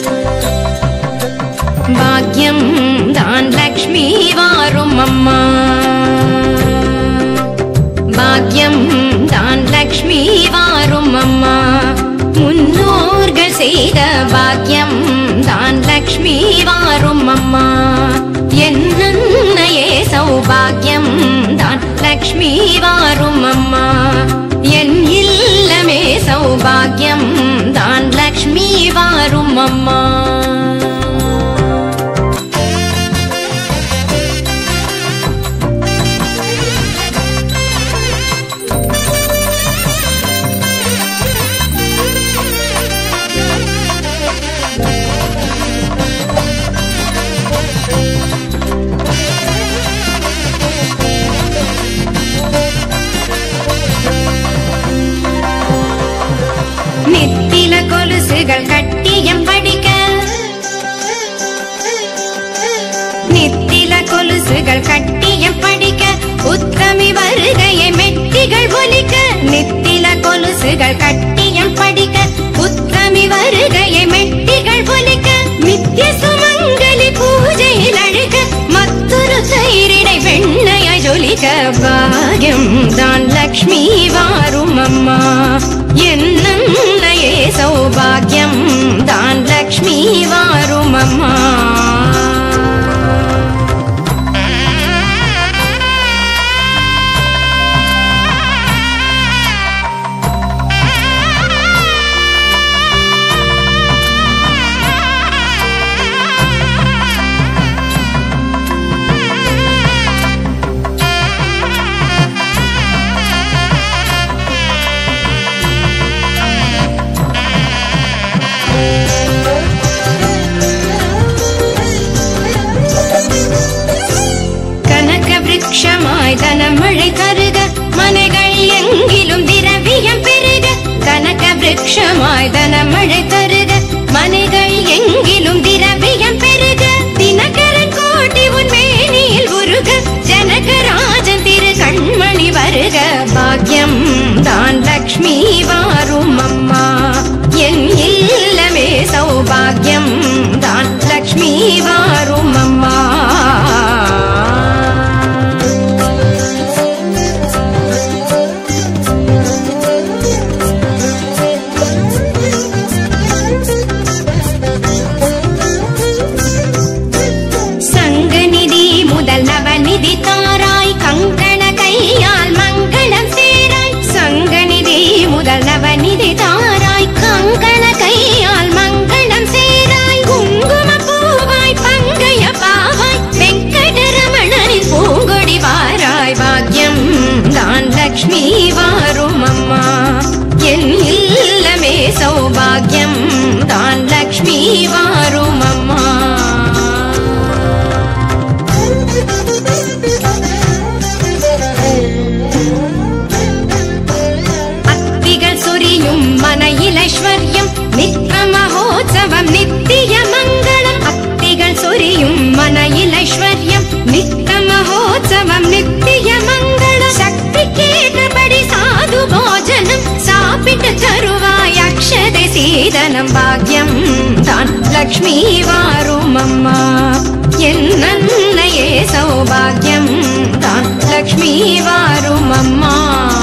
भाग्यं दान लक्ष्मी वारुम अम्मा भाग्यं दान लक्ष्मी वारुम अम्मा मुन्नोर्गल सेयद भाग्यं दान लक्ष्मी वारुम अम्मा एन्नन्नये सौभाग्यं दान लक्ष्मी वारुम अम्मा एन् इल्लमे सौभाग्यं दान लक्ष्मी वारुम अम्मा नित्तिल कोलुसुगल कट्टियम पडिक नित्तिल कोलुसुगल कट्टियम पडिक उत्तमी वरुगैयै मेट्टिगल ओलिक नित्तिल कोलुसुगल कट्टियम पडिक उत्तमी वरुगैयै मेट्टिगल ओलिक नित्य सुमंगलि पूजैयिल अळुक मत्तोरु तैरिडै वेण्णैय जोलिक भाग्यं दान लक्ष्मी वारुम अम्मा एन्नन्नये सौभाग्यं दान लक्ष्मी वारुम अम्मा वृक्षमाय धनमழை தருக மனைகள் எங்கிலும் திரவியம் பெருக கனக விருட்சமாய் தனமழை தருக மனைகள் எங்கிலும் திரவியம் பெருக தினகரன் கோட்டி உன் மேனியில் உருக ஜனகராஜன் திரு கண்மணி வருக பாக்யம் தான் லக்ஷ்மி வாரும் அம்மா என் இல்லமே சௌபாக்யம் தான் லக்ஷ்மி வாரும் அம்மா நவநிதி தாராய் கங்கண கையால் மங்களம் சேராய் குங்கும பூவாய் பங்கைய பாவாய் வெங்கடரமணனின் பூங்கொடி வாராய் பாக்யம் தான் லக்ஷ்மி வாரும் அம்மா என் இல்லமே சௌபாக்யம் தான் லக்ஷ்மி வாரும் அம்மா ஐஸ்வர்யம் நித்ய மகோத்சவம் நித்திய மங்களம் அத்திகள் சொரியும் மனையில் ஐஸ்வர்யம் நித்ய மகோத்சவம் நித்திய மங்களம் சக்தி கேட்டபடி சாது போஜனம் சாப்பிட்டு தருவாய் அக்ஷதை சீதனம் பாக்யம் தான் லக்ஷ்மி வாரும் அம்மா என் நன்னையே சௌபாக்யம் தான் லக்ஷ்மி வாரும் அம்மா